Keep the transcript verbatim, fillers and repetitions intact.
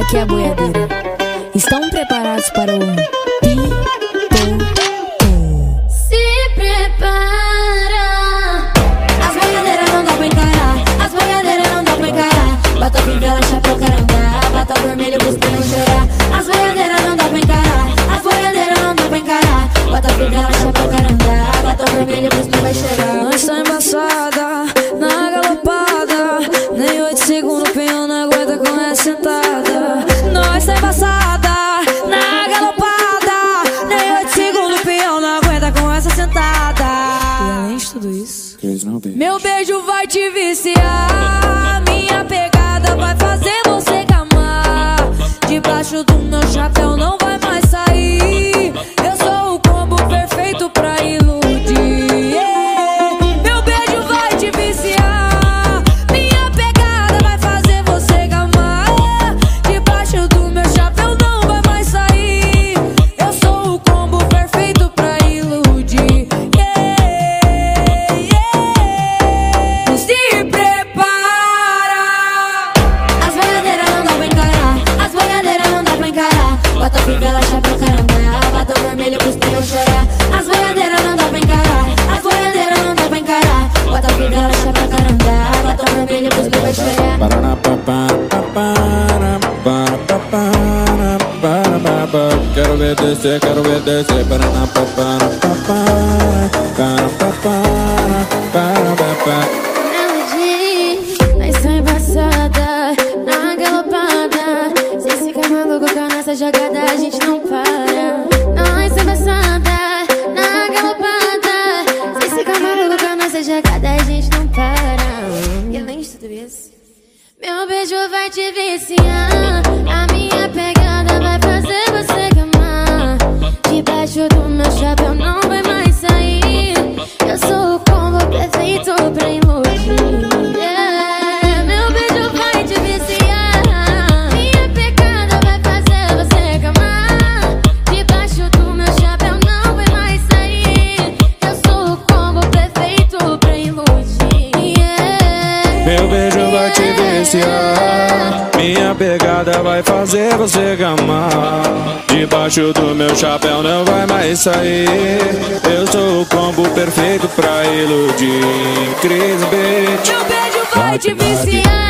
aqui é a boiadeira. Estão preparados para o Pipoco? Se prepara. As boiadeiras não dá pra encarar, as boiadeiras não dá pra encarar. Bota fivela, chapéu, caranga, bota vermelho pros pião chorar. As boiadeiras não dá pra encarar, as boiadeiras não dá pra encarar. Bota fivela, chapéu, caranga, bota vermelho pros pião vai chorar. Nós tá embaçada, na galopada, nem oito segundos o peão não aguenta com essa sentada. Nós tá embaçada, na galopada, nem oito segundos o peão não aguenta com essa sentada. E além de tudo isso, meu beijo vai te viciar, minha pegada vai fazer você gamar. Debaixo do meu chapéu não vai mais sair. Eu sou o combo perfeito pra iludir. Yeah. Meu beijo vai te viciar, minha pegada vai fazer você gamar. Debaixo do meu chapéu não vai mais sair. Eu sou o combo perfeito pra iludir. Yeah, yeah. Se prepara. As boiadeiras não dá pra encarar, as boiadeiras não dá pra encarar. Bota fivela, chapéu, caranga, bota vermelho pros pião chorar. As boiadeiras não dá pra encarar, as boiadeiras não dá pra encarar. Bota fivela, chapéu, caranga, bota vermelho pros pião vai chorar. Quero ver descer, quero ver descer. Nós tá embaçada, na galopada. Cê fica maluco com a nossa jogada, a gente não para. Nós tá embaçada, na galopada. Cê fica maluco com a nossa jogada, a gente não para. E além de tudo isso, meu beijo vai te viciar, a minha pegada vai fazer você gamar. Debaixo do meu chapéu não vai mais sair. Eu sou o combo perfeito pra iludir. Yeah. Meu beijo vai te viciar, minha pegada vai fazer você gamar. Debaixo do meu chapéu não vai mais sair. Eu sou o combo perfeito pra iludir. Yeah. Meu beijo vai te viciar, minha pegada vai fazer você gamar. Debaixo do meu chapéu não vai mais sair. Eu sou o combo perfeito pra iludir. Cris Beat. Meu beijo vai te viciar.